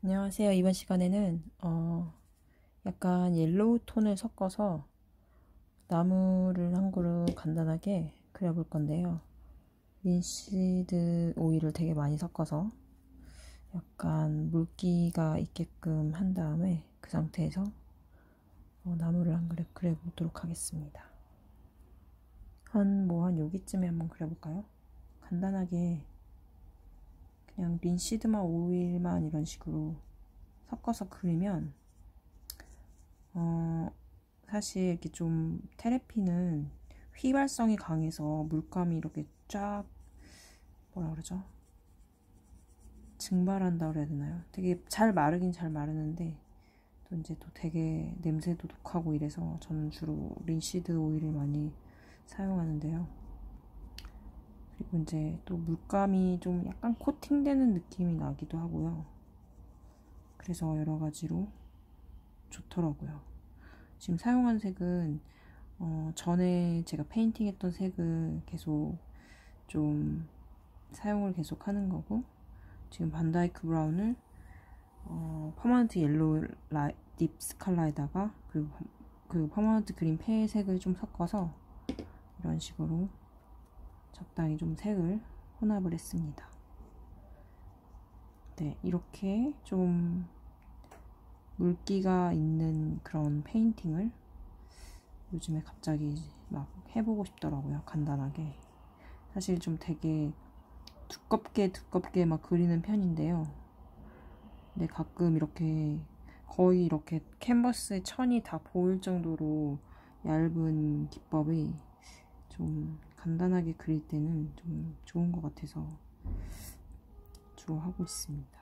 안녕하세요. 이번 시간에는 약간 옐로우 톤을 섞어서 나무를 한 그루 간단하게 그려볼 건데요. 린시드 오일을 되게 많이 섞어서 약간 물기가 있게끔 한 다음에 그 상태에서 나무를 한 그루 그려보도록 하겠습니다. 한 여기쯤에 한번 그려볼까요? 간단하게 그냥 린시드만 오일만 이런 식으로 섞어서 그리면 사실 이렇게 좀 테레피는 휘발성이 강해서 물감이 이렇게 쫙 뭐라 그러죠? 증발한다 그래야 되나요? 되게 잘 마르긴 잘 마르는데 또 이제 또 되게 냄새도 독하고 이래서 저는 주로 린시드 오일을 많이 사용하는데요. 그리고 이제 또 물감이 좀 약간 코팅되는 느낌이 나기도 하고요. 그래서 여러 가지로 좋더라고요. 지금 사용한 색은 전에 제가 페인팅 했던 색을 계속 좀 사용을 계속 하는 거고, 지금 반다이크 브라운을 퍼머넌트 옐로우 딥스 컬러에다가 그리고 그 퍼머넌트 그린 페색을 좀 섞어서 이런 식으로 적당히 좀 색을 혼합을 했습니다. 네, 이렇게 좀 물기가 있는 그런 페인팅을 요즘에 갑자기 막 해보고 싶더라고요. 간단하게. 사실 좀 되게 두껍게 막 그리는 편인데요. 근데 가끔 이렇게 거의 이렇게 캔버스의 천이 다 보일 정도로 얇은 기법이 좀 간단하게 그릴 때는 좀 좋은 것 같아서 주로 하고 있습니다.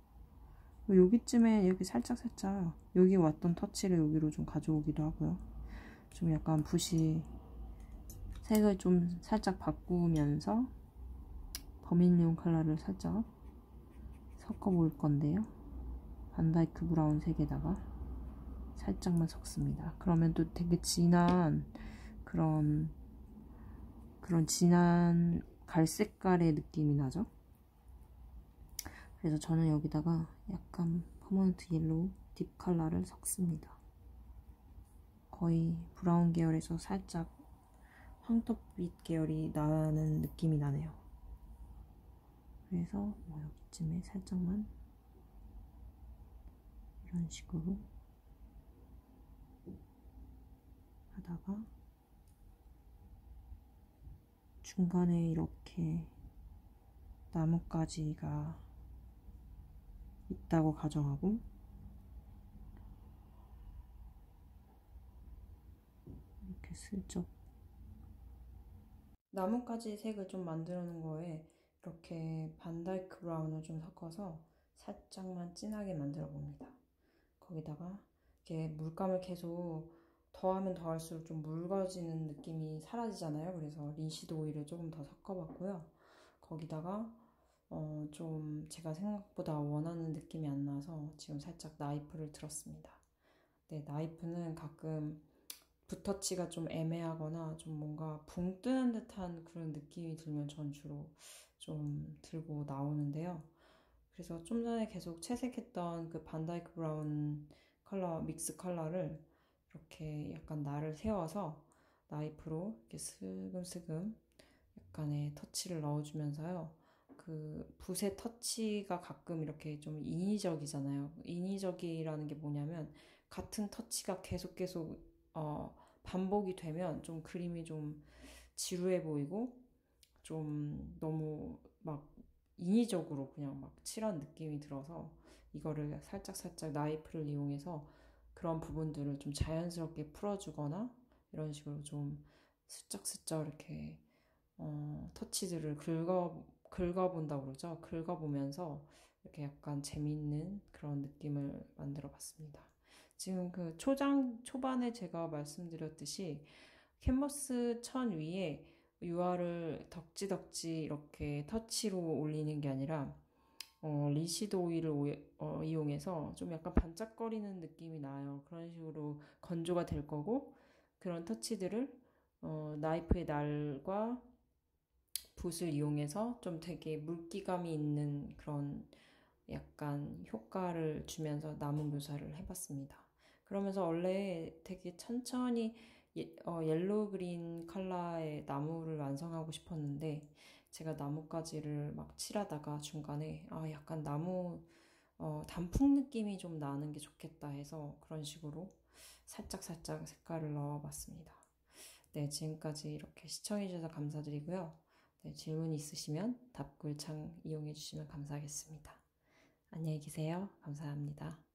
여기쯤에 이렇게 살짝 여기 왔던 터치를 여기로 좀 가져오기도 하고요. 좀 약간 붓이 색을 좀 살짝 바꾸면서 버밀리온 컬러를 살짝 섞어 볼 건데요. 반다이크 브라운 색에다가 살짝만 섞습니다. 그러면 또 되게 진한 그런 진한 갈색깔의 느낌이 나죠. 그래서 저는 여기다가 약간 퍼머넌트 옐로우 딥 컬러를 섞습니다. 거의 브라운 계열에서 살짝 황토빛 계열이 나는 느낌이 나네요. 그래서 여기쯤에 살짝만 이런 식으로 하다가 중간에 이렇게 나뭇가지가 있다고 가정하고 이렇게 슬쩍 나뭇가지 색을 좀 만들어 놓은 거에 이렇게 반다이크 브라운을 좀 섞어서 살짝만 진하게 만들어 봅니다. 거기다가 이렇게 물감을 계속 더하면 더할수록 좀 묽어지는 느낌이 사라지잖아요. 그래서 린시드 오일을 조금 더 섞어봤고요. 거기다가 좀 제가 생각보다 원하는 느낌이 안 나서 지금 살짝 나이프를 들었습니다. 네, 나이프는 가끔 붓터치가 좀 애매하거나 좀 뭔가 붕 뜨는 듯한 그런 느낌이 들면 전 주로 좀 들고 나오는데요. 그래서 좀 전에 계속 채색했던 그 반다이크 브라운 컬러, 믹스 컬러를 이렇게 약간 날을 세워서 나이프로 이렇게 슬금슬금 약간의 터치를 넣어주면서요. 그 붓의 터치가 가끔 이렇게 좀 인위적이잖아요. 인위적이라는 게 뭐냐면 같은 터치가 계속 반복이 되면 좀 그림이 좀 지루해 보이고 좀 너무 막 인위적으로 그냥 막 칠한 느낌이 들어서 이거를 살짝 나이프를 이용해서 그런 부분들을 좀 자연스럽게 풀어주거나 이런 식으로 좀 슬쩍슬쩍 이렇게 터치들을 긁어본다고 그러죠. 긁어보면서 이렇게 약간 재밌는 그런 느낌을 만들어 봤습니다. 지금 그 초반에 제가 말씀드렸듯이 캔버스 천 위에 유화를 덕지덕지 이렇게 터치로 올리는 게 아니라 리시드 오일을 이용해서 좀 약간 반짝거리는 느낌이 나요. 그런 식으로 건조가 될 거고 그런 터치들을 나이프의 날과 붓을 이용해서 좀 되게 물기감이 있는 그런 약간 효과를 주면서 나무 묘사를 해봤습니다. 그러면서 원래 되게 천천히 옐로우 그린 컬러의 나무를 완성하고 싶었는데 제가 나뭇가지를 막 칠하다가 중간에 약간 나무 단풍 느낌이 좀 나는 게 좋겠다 해서 그런 식으로 살짝 색깔을 넣어봤습니다. 네, 지금까지 이렇게 시청해주셔서 감사드리고요. 네, 질문 있으시면 답글창 이용해주시면 감사하겠습니다. 안녕히 계세요. 감사합니다.